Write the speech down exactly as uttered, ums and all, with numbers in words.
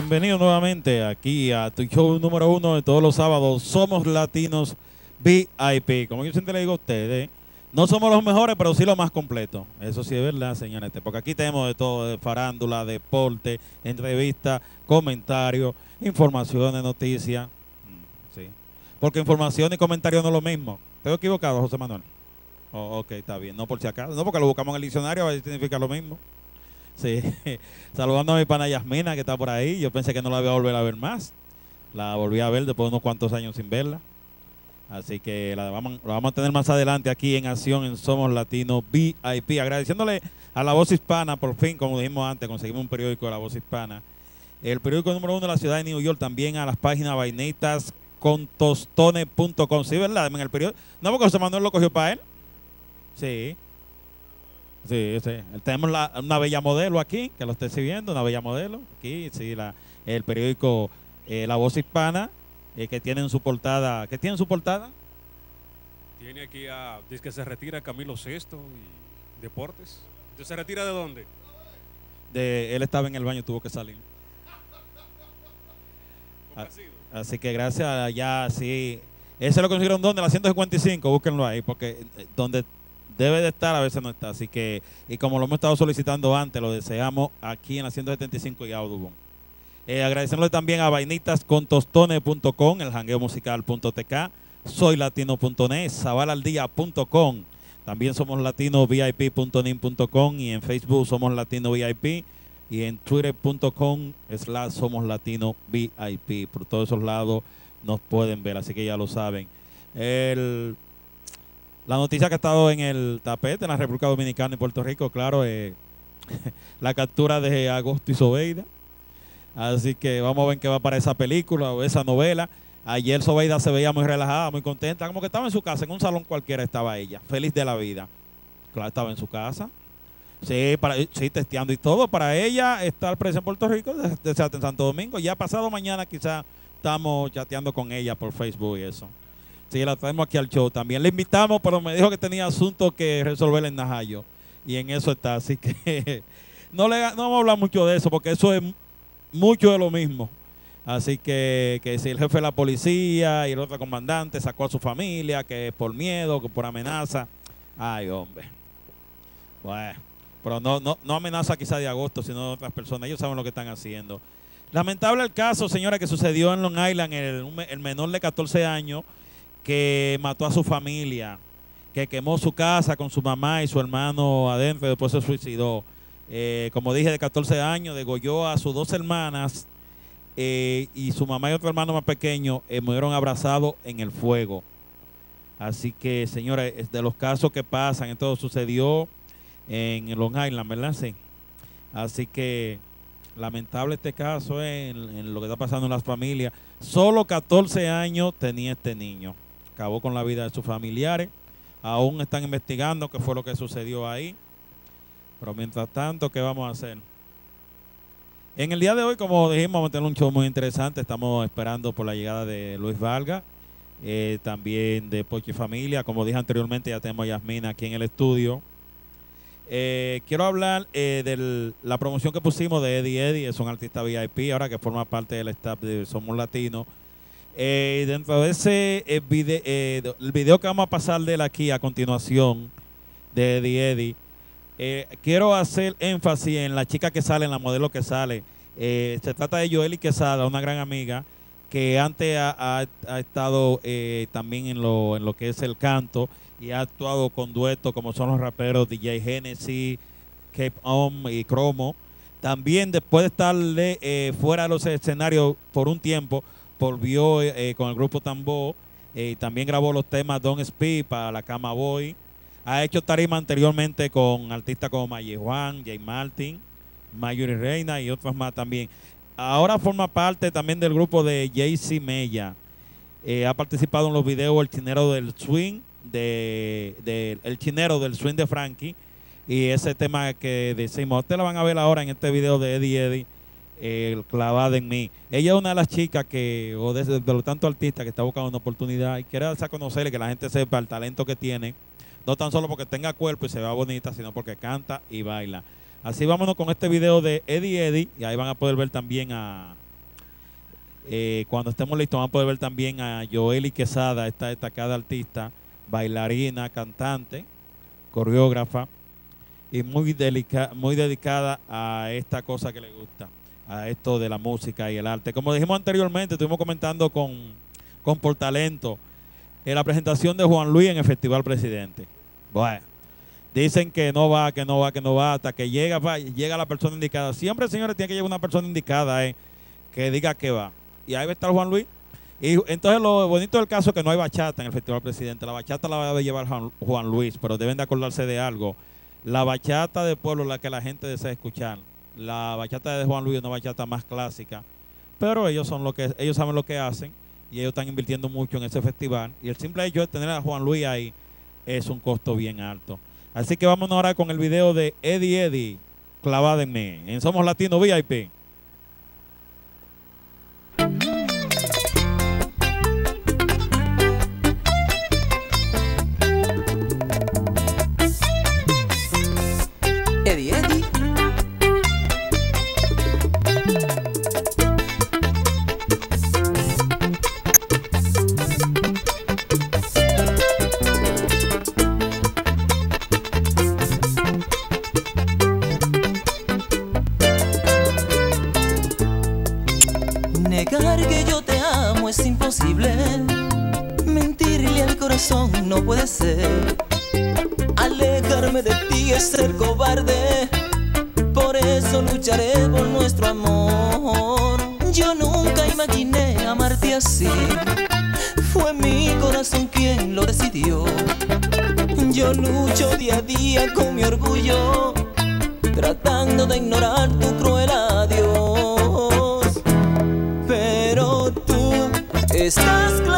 Bienvenido nuevamente aquí a tu show número uno de todos los sábados. Somos Latinos V I P. Como yo siempre le digo a ustedes, no somos los mejores, pero sí los más completos. Eso sí es verdad, señores. Porque aquí tenemos de todo, de farándula, deporte, entrevistas, comentarios, informaciones, noticias. Mm, sí. Porque información y comentario no es lo mismo. ¿Estoy equivocado, José Manuel? Oh, ok, está bien. No por si acaso. No porque lo buscamos en el diccionario, a ver si significa lo mismo. Sí, saludando a mi pana Yasmina que está por ahí. Yo pensé que no la iba a volver a ver más. La volví a ver después de unos cuantos años sin verla. Así que la vamos, la vamos a tener más adelante aquí en acción en Somos Latinos V I P. Agradeciéndole a La Voz Hispana, por fin, como dijimos antes, conseguimos un periódico de La Voz Hispana. El periódico número uno de la ciudad de New York, también a las páginas vainitas con tostones punto com. Sí, ¿verdad? En el periódico. No, porque José Manuel lo cogió para él. Sí. Sí, sí. Tenemos la, una bella modelo aquí, que lo esté siguiendo, una bella modelo. Aquí, sí, la, el periódico eh, La Voz Hispana, eh, que tiene en su portada, ¿qué tiene en su portada? Tiene aquí a, dice que se retira Camilo Sesto y Deportes. ¿Entonces se retira de dónde? De, él estaba en el baño, tuvo que salir. A, así que gracias allá, sí. Ese lo consiguieron donde, la ciento cincuenta y cinco, búsquenlo ahí, porque eh, donde debe de estar, a veces no está. Así que, y como lo hemos estado solicitando antes, lo deseamos aquí en la ciento setenta y cinco y Audubon. Eh, agradeciéndole también a vainitas con tostones punto com, el jangueo musical punto t k, soy latino punto net, zabalaldia punto com. También somos latino v i p punto nin punto com y en Facebook somos latino V I P y en twitter punto com slash somos latino V I P. Por todos esos lados nos pueden ver, así que ya lo saben. El... La noticia que ha estado en el tapete en la República Dominicana y Puerto Rico, claro, es la captura de Agosto y Zobeida. Así que vamos a ver qué va para esa película o esa novela. Ayer Zobeida se veía muy relajada, muy contenta, como que estaba en su casa, en un salón cualquiera estaba ella, feliz de la vida. Claro, estaba en su casa. Sí, para, sí, testeando y todo. Para ella estar presa en Puerto Rico, desde en Santo Domingo. Ya pasado mañana quizás estamos chateando con ella por Facebook y eso. Sí, la traemos aquí al show. También le invitamos, pero me dijo que tenía asuntos que resolver en Najayo. Y en eso está. Así que no, le, no vamos a hablar mucho de eso, porque eso es mucho de lo mismo. Así que, que si el jefe de la policía y el otro comandante sacó a su familia, que es por miedo, que por amenaza. Ay, hombre. Bueno, pero no, no, no amenaza quizá de Agosto, sino de otras personas. Ellos saben lo que están haciendo. Lamentable el caso, señora, que sucedió en Long Island, el, el menor de catorce años, que mató a su familia, que quemó su casa con su mamá y su hermano adentro y después se suicidó. Eh, como dije, de catorce años, degolló a sus dos hermanas eh, y su mamá y otro hermano más pequeño eh, murieron abrazados en el fuego. Así que, señora, es de los casos que pasan, esto sucedió en Long Island, ¿verdad? Sí. Así que lamentable este caso eh, en, en lo que está pasando en las familias. Solo catorce años tenía este niño. Acabó con la vida de sus familiares. Aún están investigando qué fue lo que sucedió ahí. Pero mientras tanto, ¿qué vamos a hacer? En el día de hoy, como dijimos, vamos a tener un show muy interesante. Estamos esperando por la llegada de Luis Valga, eh, también de Pochi Familia. Como dije anteriormente, ya tenemos a Yasmina aquí en el estudio. Eh, quiero hablar eh, de la promoción que pusimos de Eddie Eddie. Es un artista V I P ahora que forma parte del staff de Somos Latinos. Eh, dentro de ese eh, video, eh, el video que vamos a pasar de él aquí a continuación de Eddie Eddie, eh, quiero hacer énfasis en la chica que sale, en la modelo que sale. Eh, se trata de Joely Quesada, una gran amiga que antes ha, ha, ha estado eh, también en lo, en lo que es el canto y ha actuado con duetos como son los raperos D J Genesis, Cape Om y Cromo. También después de estar eh, fuera de los escenarios por un tiempo, volvió eh, con el grupo Tambo, eh, también grabó los temas Don't Speak para la Cama Boy. Ha hecho tarima anteriormente con artistas como Maye Juan, Jay Martin, Mayuri Reina y otros más también. Ahora forma parte también del grupo de J C Mella. Eh, ha participado en los videos El Chinero del Swing, de, de, El Chinero del Swing de Frankie, y ese tema que decimos, ustedes lo van a ver ahora en este video de Eddie Eddie, el clavado en mí. Ella es una de las chicas que, o de, de los tantos artistas que está buscando una oportunidad y quiere darse a conocer y que la gente sepa el talento que tiene, no tan solo porque tenga cuerpo y se vea bonita, sino porque canta y baila. Así vámonos con este video de Eddie Eddie y ahí van a poder ver también a, Eh, cuando estemos listos vamos a poder ver también a Joely Quesada, esta destacada artista, bailarina, cantante, coreógrafa y muy, delica muy dedicada a esta cosa que le gusta, a esto de la música y el arte. Como dijimos anteriormente, estuvimos comentando con, con Portalento en la presentación de Juan Luis en el Festival Presidente. Bueno, dicen que no va, que no va, que no va, hasta que llega, va, llega la persona indicada. Siempre, señores, tiene que llegar una persona indicada eh, que diga que va. Y ahí va a estar Juan Luis. Y entonces lo bonito del caso es que no hay bachata en el Festival Presidente. La bachata la va a llevar Juan, Juan Luis, pero deben de acordarse de algo. La bachata de pueblo es la que la gente desea escuchar. La bachata de Juan Luis es una bachata más clásica. Pero ellos son lo que ellos saben lo que hacen y ellos están invirtiendo mucho en ese festival. Y el simple hecho de tener a Juan Luis ahí es un costo bien alto. Así que vámonos ahora con el video de Eddie Eddie, Clavada en mí, en Somos Latino V I P. Eddie Eddie. Negar que yo te amo es imposible. Mentirle al corazón no puede ser. Alejarme de ti es ser cobarde. Por eso lucharé por nuestro amor. Yo nunca imaginé amarte así. Fue mi corazón quien lo decidió. Yo lucho día a día con mi orgullo, tratando de ignorar tu cruel adiós. Pero tú estás claro.